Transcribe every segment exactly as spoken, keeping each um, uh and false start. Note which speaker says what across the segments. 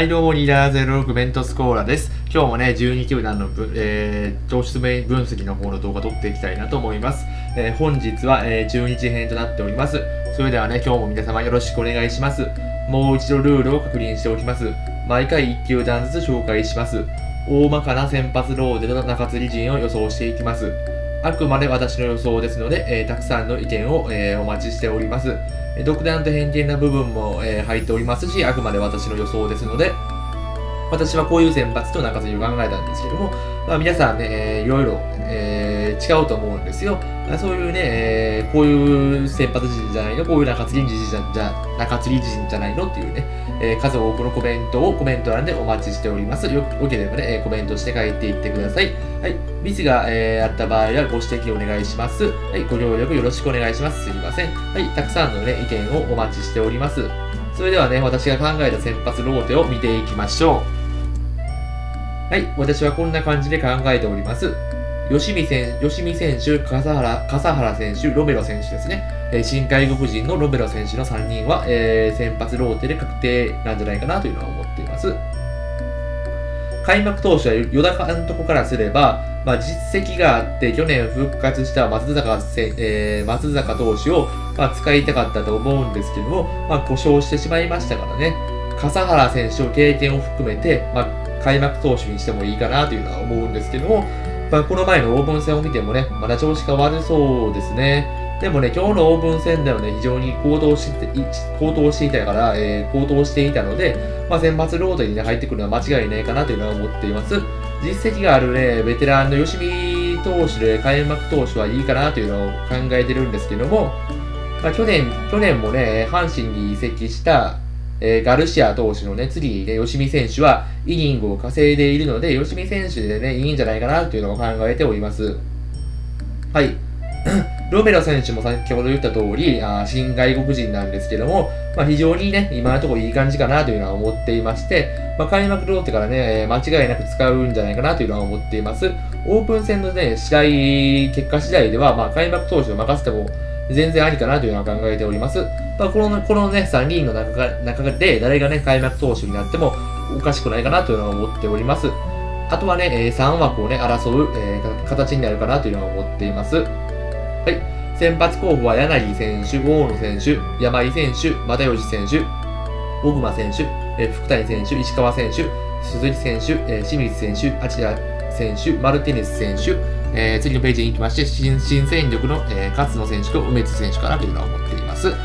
Speaker 1: はい、どうも、リーダーゼロろくベントスコーラです。今日もね、じゅうに球団のぶ、えー、糖質分析の方の動画撮っていきたいなと思います。えー、本日は、えー、中日編となっております。それではね、今日も皆様よろしくお願いします。もう一度ルールを確認しておきます。毎回いち球団ずつ紹介します。大まかな先発ローテの中継ぎ陣を予想していきます。あくまで私の予想ですので、えー、たくさんの意見を、えー、お待ちしております。独断と偏見な部分も、えー、入っておりますし、あくまで私の予想ですので、私はこういう選抜と中継ぎを考えたんですけども、まあ、皆さんね、えー、いろいろ、えー、違うと思うんですよ。そういうね、えー、こういう先発陣じゃないの、こういう中継ぎ陣じゃ、じゃ中継ぎ陣じゃないのっていうね、えー、数多くのコメントをコメント欄でお待ちしております。よ、よければね、コメントして書いていってください。はい。ミスが、えー、あった場合はご指摘お願いします。はい。ご協力よろしくお願いします。すみません。はい。たくさんのね、意見をお待ちしております。それではね、私が考えた先発ローテを見ていきましょう。はい、私はこんな感じで考えております。吉見選手、吉見選手、笠原、笠原選手、ロメロ選手ですね。えー、新外国人のロメロ選手のさんにんは、えー、先発ローテで確定なんじゃないかなというのは思っています。開幕投手は与田監督からすれば、まあ、実績があって去年復活した松坂せ、えー、松坂投手を、まあ、使いたかったと思うんですけども、まあ、故障してしまいましたからね。笠原選手の経験を含めて、まあ開幕投手にしてもいいかなというのは思うんですけども、まあ、この前のオープン戦を見てもね、まだ調子が悪そうですね。でもね、今日のオープン戦ではね、非常に高騰して、高騰していたから、えー、高騰していたので、まあ、先発ローテに、ね、入ってくるのは間違いないかなというのは思っています。実績があるね、ベテランの吉見投手で開幕投手はいいかなというのを考えてるんですけども、まあ、去年、去年もね、阪神に移籍した、えー、ガルシア投手のね、次にね、吉見選手はイニングを稼いでいるので、吉見選手でね、いいんじゃないかなというのを考えております。はい。ロメロ選手も先ほど言った通り、あ新外国人なんですけども、まあ、非常にね、今のところいい感じかなというのは思っていまして、まあ、開幕ローテからね、間違いなく使うんじゃないかなというのは思っています。オープン戦のね、試合、結果次第では、まあ、開幕投手を任せても全然ありかなというのは考えております。まあ、この、このね、さんにんの中中で誰がね、開幕投手になってもおかしくないかなというのは思っております。あとはね、さん枠をね、争う、えー、形になるかなというのは思っています。はい。先発候補は柳選手、大野選手、山井選手、又吉選手、小熊選手、えー、福谷選手、石川選手、鈴木選手、えー、清水選手、町田選手、マルティネス選手、えー、次のページに行きまして、新新戦力の、えー、勝野選手と梅津選手かなというのは思っています。はい。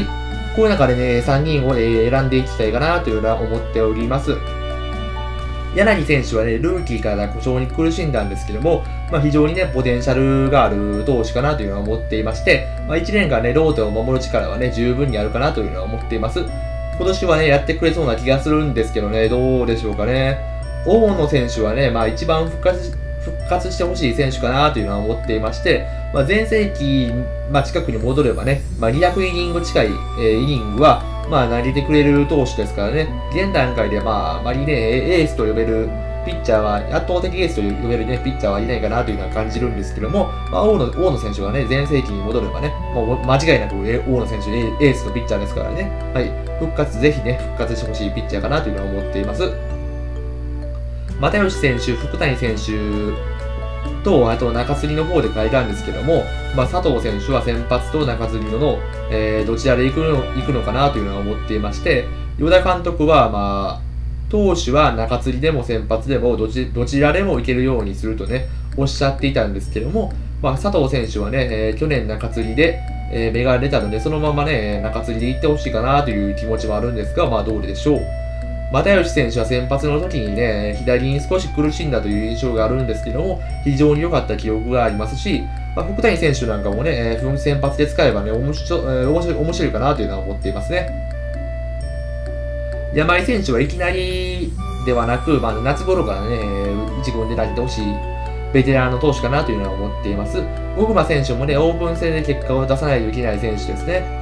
Speaker 1: こういう中でね、さんにんを、えー、選んでいきたいかなというのは思っております。柳選手はね、ルーキーから故障に苦しんだんですけども、まあ、非常にね、ポテンシャルがある投手かなというのは思っていまして、まあ、いちねんかんね、ローテを守る力はね、十分にあるかなというのは思っています。今年はね、やってくれそうな気がするんですけどね、どうでしょうかね。大野選手はね、まあ、一番復活復活してほしい選手かなというのは思っていまして、まあ、前世紀、まあ、近くに戻ればね、まあ、にひゃくイニング近い、えー、イニングは、まあ、投げてくれる投手ですからね、現段階で、まあ、あまりね、エースと呼べるピッチャーは、圧倒的エースと呼べるね、ピッチャーはいないかなというのは感じるんですけども、まあ、大野、大野選手がね、前世紀に戻ればね、もう間違いなく大野選手、エースのピッチャーですからね、はい、復活、ぜひね、復活してほしいピッチャーかなというのは思っています。又吉選手、福谷選手と、あと中継ぎの方で書いたんですけども、まあ、佐藤選手は先発と中継ぎの、えー、どちらで行くの行くのかなというのは思っていまして、与田監督は、まあ、投手は中継ぎでも先発でもどち、どちらでもいけるようにするとね、おっしゃっていたんですけども、まあ、佐藤選手はね、えー、去年中継ぎで、えー、芽が出たので、そのままね、中継ぎで行ってほしいかなという気持ちもあるんですが、まあ、どうでしょう。又吉選手は先発の時にね、左に少し苦しんだという印象があるんですけども、非常に良かった記憶がありますし、まあ、福谷選手なんかもね、えー、先発で使えばね、面白、えー、面白い、面白いかなというのは思っていますね。山井選手はいきなりではなく、まあ、夏頃からね、一軍で投げてほしいベテランの投手かなというのは思っています。小熊選手もね、オープン戦で結果を出さないといけない選手ですね。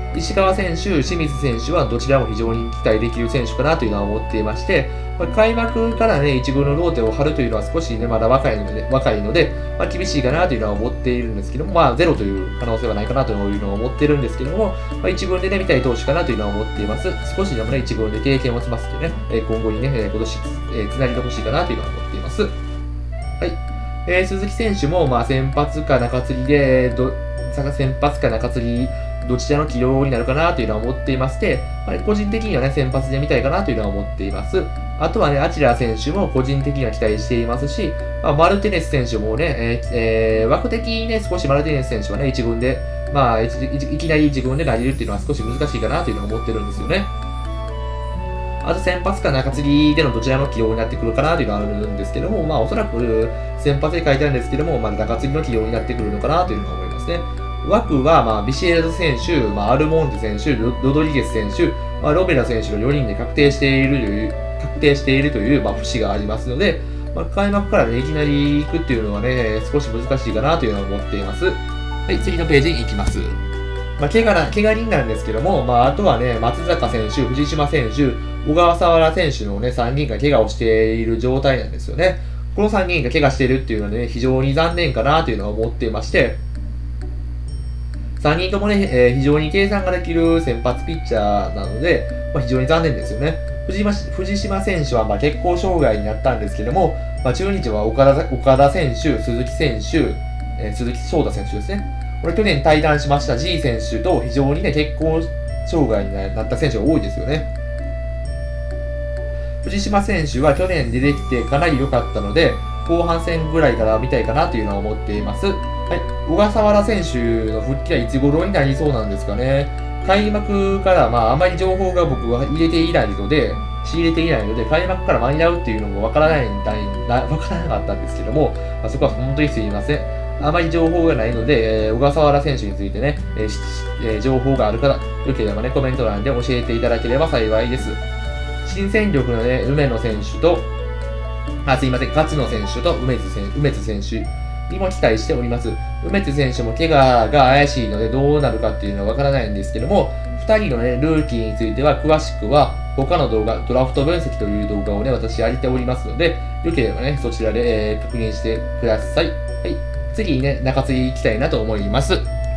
Speaker 1: 石川選手、清水選手はどちらも非常に期待できる選手かなというのは思っていまして、まあ、開幕からね、一軍のローテを張るというのは少しね、まだ若いので、若いので、まあ、厳しいかなというのは思っているんですけども、まあ、ゼロという可能性はないかなというのは思っているんですけども、まあ、一軍でね、見たい投手かなというのは思っています。少しでもね、一軍で経験を積ませてね、今後にね、今年、えー、つなげてほしいかなというのは思っています。はい。えー、鈴木選手も、まあ、先発か中継ぎで、ど先発か中継ぎ、どちらの起用になるかなというのは思っていまして、まあ、個人的にはね、先発で見たいかなというのは思っています。あとはね、アチラ選手も個人的には期待していますし、まあ、マルティネス選手もね、えーえー、枠的にね、少しマルティネス選手はね、一軍で、まあい、いきなり一軍で投げるっていうのは少し難しいかなというのは思ってるんですよね。あと先発か中継ぎでのどちらの起用になってくるかなというのはあるんですけども、まあおそらく先発で書いてあるんですけども、まあ中継ぎの起用になってくるのかなというのは思いますね。枠は、まあ、ビシエルド選手、まあ、アルモンテ選手、ロドリゲス選手、まあ、ロベラ選手のよにんで確定しているという、確定しているという、まあ、節がありますので、まあ、開幕からね、いきなり行くっていうのはね、少し難しいかなというのは思っています。はい、次のページに行きます。まあ、怪我な、怪我人なんですけども、まあ、あとはね、松坂選手、藤島選手、小川原選手のね、さんにんが怪我をしている状態なんですよね。このさんにんが怪我しているっていうのはね、非常に残念かなというのは思っていまして、さんにんともね、えー、非常に計算ができる先発ピッチャーなので、まあ、非常に残念ですよね。藤島藤島選手はまあ血行障害になったんですけども、まあ、中日は岡田岡田選手、鈴木選手、えー、鈴木翔太選手ですね。これ去年退団しました G 選手と非常にね、血行障害になった選手が多いですよね。藤島選手は去年出てきてかなり良かったので、後半戦ぐらいから見たいかなというのは思っています。はい、小笠原選手の復帰はいつ頃になりそうなんですかね。開幕から、まあ、あまり情報が僕は入れていないので、仕入れていないので、開幕から間に合うっていうのもわからないんだわからなかったんですけども、まあ、そこは本当にすいません。あまり情報がないので、えー、小笠原選手についてね、えーえー、情報がある方、よければね、コメント欄で教えていただければ幸いです。新戦力のね、梅野選手と、あ、すいません、勝野選手と梅津選梅津選手にも期待しております。梅津選手も怪我が怪しいのでどうなるかっていうのはわからないんですけども、ふたりのね、ルーキーについては詳しくは他の動画、ドラフト分析という動画をね、私やりておりますので、よければね、そちらで、えー、確認してください。はい。次にね、中継ぎ行きたいなと思います。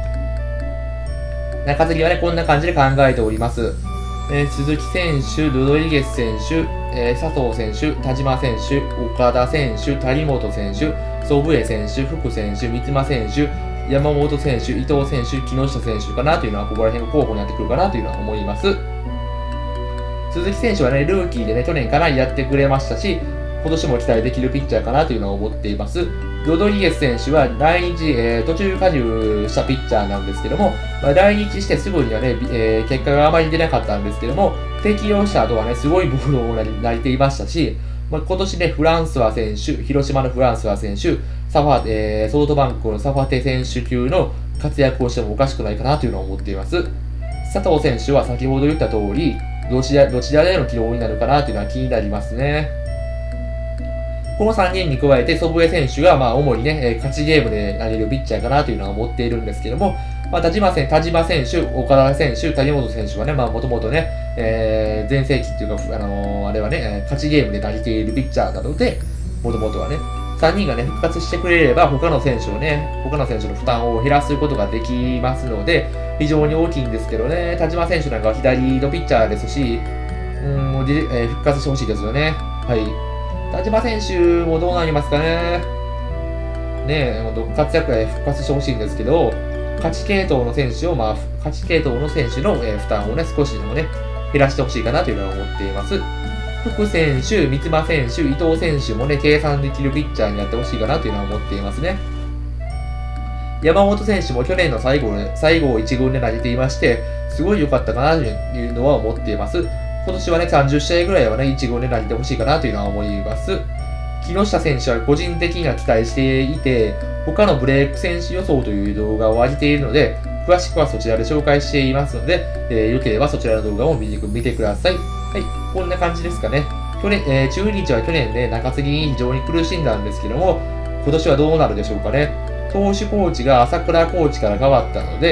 Speaker 1: 中継ぎはね、こんな感じで考えております。えー、鈴木選手、ロドリゲス選手、えー、佐藤選手、田島選手、岡田選手、谷本選手、祖父江選手、福選手、三間選手、山本選手、伊藤選手、木下選手かなというのは、ここら辺の候補になってくるかなというのは思います。鈴木選手はね、ルーキーでね、去年かなりやってくれましたし、今年も期待できるピッチャーかなというのは思っています。ロドリゲス選手は来日、えー、途中加入したピッチャーなんですけども、まあ、来日してすぐにはね、えー、結果があまり出なかったんですけども、適用した後はね、すごいボールを投げていましたし、まあ、今年ね、フランスワ選手、広島のフランスワ選手、サファ、えー、ソフトバンクのサファテ選手級の活躍をしてもおかしくないかなというのを思っています。佐藤選手は先ほど言った通り、どちら、どちらでの起用になるかなというのは気になりますね。このさんにんに加えて、祖父江選手が、まあ、主にね、勝ちゲームで投げるピッチャーかなというのは思っているんですけども、まあ、田島選手、田島選手、岡田選手、谷本選手はね、まあ、もともとね、えー、前世紀っていうか、あのー、あれはね、勝ちゲームで投げているピッチャーなので、もともとはね、さんにんがね、復活してくれれば、他の選手をね、他の選手の負担を減らすことができますので、非常に大きいんですけどね、田島選手なんかは左のピッチャーですし、うん、えー、復活してほしいですよね。はい。田島選手もどうなりますかね。ねえ、活躍で復活してほしいんですけど、勝ち系統の選手を、まあ、勝ち系統の選手の、えー、負担をね、少しでもね、減らしてほしいかなというのは思っています。福選手、三間選手、伊藤選手もね、計算できるピッチャーになってほしいかなというのは思っていますね。山本選手も去年の最後、最後をいち軍で投げていまして、すごい良かったかなというのは思っています。今年はね、さんじゅっ試合ぐらいはね、いち軍で投げてほしいかなというのは思います。木下選手は個人的には期待していて、他のブレイク選手予想という動画を上げているので、詳しくはそちらで紹介していますので、えー、よければそちらの動画も見て、見てください。はい、こんな感じですかね。去年、えー、中日は去年ね、中継ぎに非常に苦しんだんですけども、今年はどうなるでしょうかね。投手コーチが朝倉コーチから変わったので、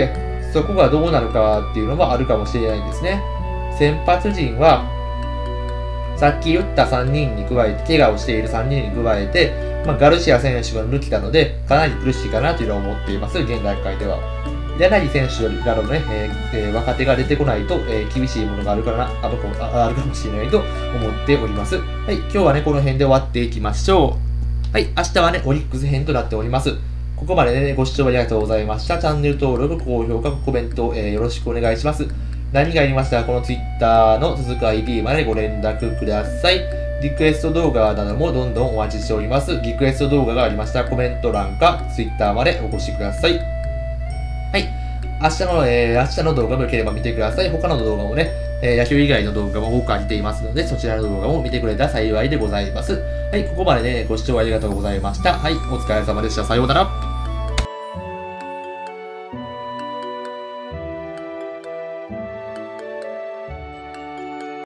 Speaker 1: そこがどうなるかっていうのもあるかもしれないんですね。先発陣は、さっき言ったさんにんに加えて、怪我をしているさんにんに加えて、まあ、ガルシア選手が抜きたので、かなり苦しいかなというのは思っています、現段階では。柳選手などのね、えーえー、若手が出てこないと、えー、厳しいものがあるからな、あるかああるかもしれないと思っております。はい、今日はね、この辺で終わっていきましょう。はい、明日はね、オリックス編となっております。ここまでね、ご視聴ありがとうございました。チャンネル登録、高評価、コメント、えー、よろしくお願いします。何がありましたら、この Twitter の続く アイディー までご連絡ください。リクエスト動画などもどんどんお待ちしております。リクエスト動画がありましたら、コメント欄か Twitter までお越しください。はい。明日の、えー、明日の動画も良ければ見てください。他の動画もね、えー、野球以外の動画も多く上げていますので、そちらの動画も見てくれたら幸いでございます。はい。ここまでね、ご視聴ありがとうございました。はい。お疲れ様でした。さようなら。